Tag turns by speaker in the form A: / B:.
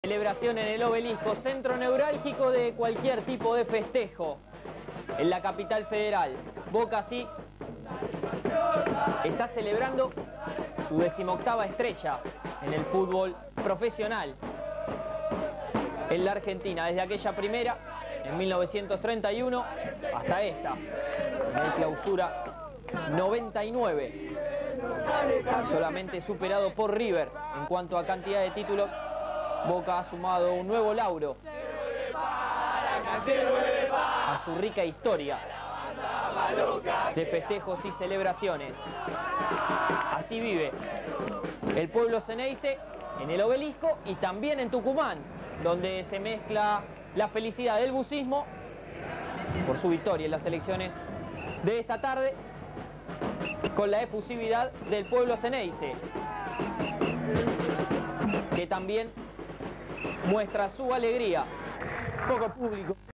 A: Celebración en el Obelisco, centro neurálgico de cualquier tipo de festejo. En la capital federal, Boca sí está celebrando su 18ª estrella en el fútbol profesional en la Argentina, desde aquella primera en 1931 hasta esta, en el Clausura 99, solamente superado por River en cuanto a cantidad de títulos. Boca ha sumado un nuevo lauro a su rica historia de festejos y celebraciones. Así vive el pueblo Xeneize en el Obelisco y también en Tucumán, donde se mezcla la felicidad del bucismo por su victoria en las elecciones de esta tarde con la efusividad del pueblo Xeneize, que también muestra su alegría. Poco público.